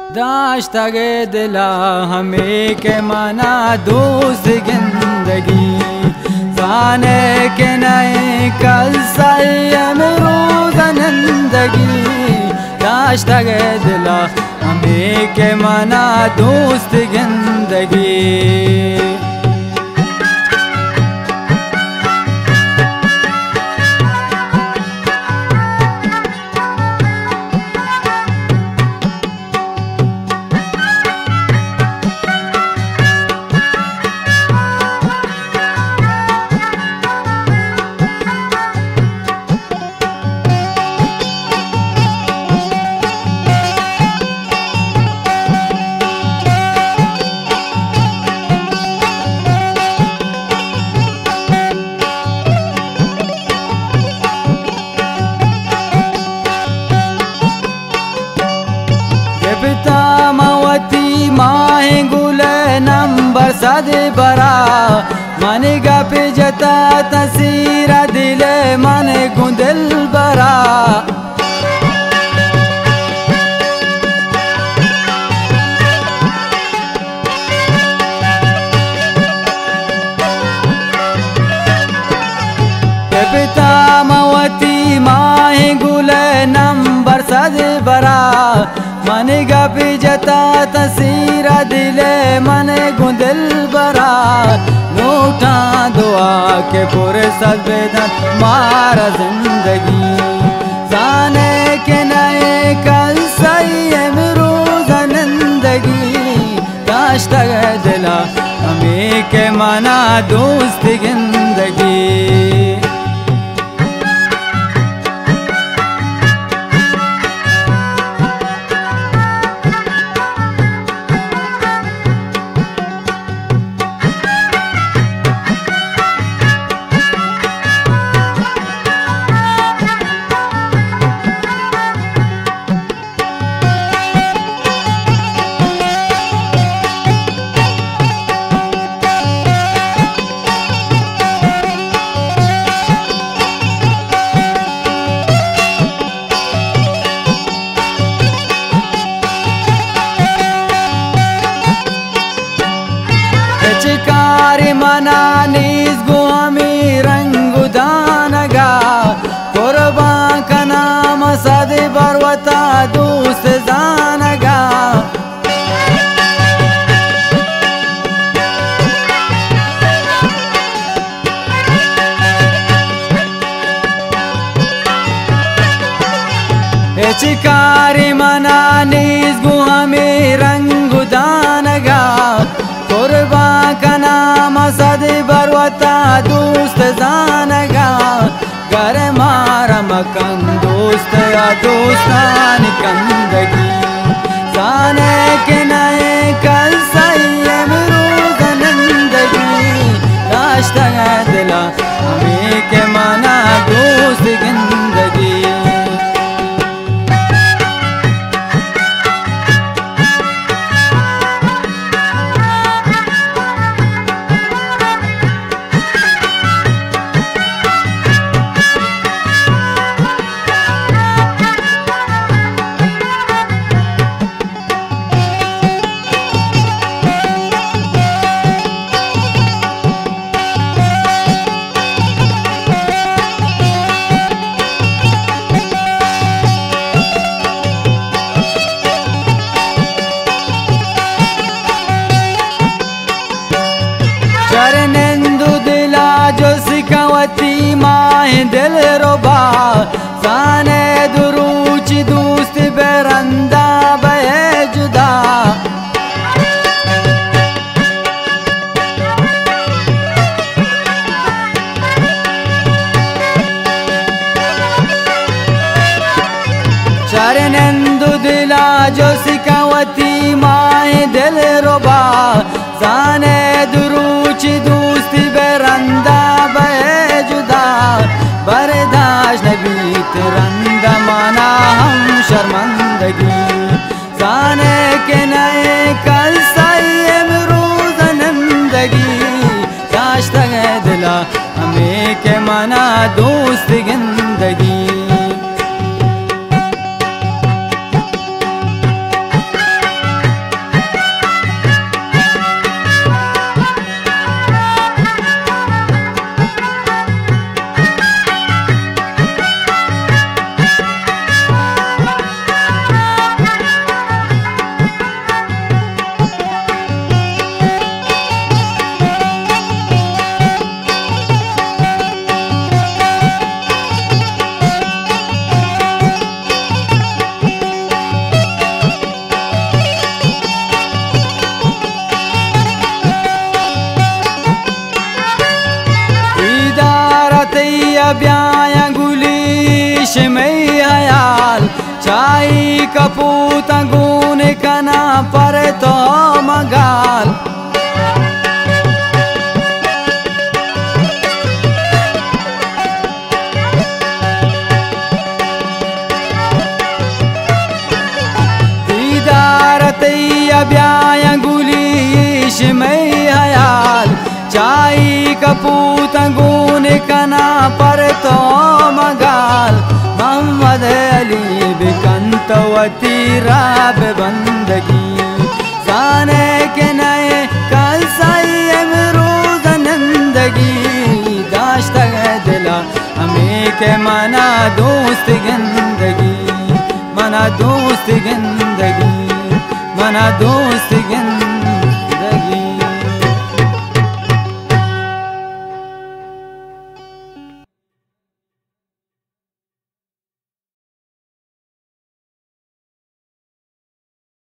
दाश्ता गे दिला हमें के मना दोस्त जिंदगी जाने के नए कल सयम रोज़ जिंदगी दाश्ता गे दिला हमें के मना दोस्त जिंदगी मवती माहे गुल नंबर सद बरा मन गप जता तसीरा दिल मन गुंदिल बरा पिता मवती माहे गुल नंबर सद बरा मन गप जता तसीरा दिले मन गुंदिल बरा नोटा दुआ के पूरे सदन मारा जिंदगी जाने के नए कल सयम रोज़ जिंदगी दाश्ता दिला हमें के मना दोस्त जिंदगी चिकारी मना नीस गुआमी रंगु दानगा कुर्बा का नाम सद बरवता दोस्त जानगा चिकारी मना नीस गुआमी रंगु दानगा कुर्बा का नाम सद बरवता दोस्त जानगा घर मारा मकन दोस्त या दोस्तान कंदगी जाने के नए कल सयम रोज़ जिंदगी दाश्ता दिला हमें के मना दोस्त जिंदगी चरनेंदु दिला जो सिकावती माहे दिल रोबा जाने दुरूच दोस्त बेरंदा बे जुदा चरनेंदु दिला जो सिकावती माहे दिल रोबा जाने दुरूच दोस्त बेरंदा बे जुदा बर्दाश्त नबी तिरंदा माना हम शर्मंदगी जाने के नए कल सयम रोज़ जिंदगी दाश्ता दिला हमें के मना दोस्त जिंदगी कपूत गुन कना पर तो मगाल दीदार तैया ब्याय गुलीश में हयाल चाई कपूत गुन कना पर तो मगाल मोहम्मद अली बिकंतवती राब बंदगी जाने के नए कल साई अमरूद नंदगी दाश्त दिला हमें के मना दोस्त गंदगी मना दोस्त गंदगी मना दोस्त गंदगी।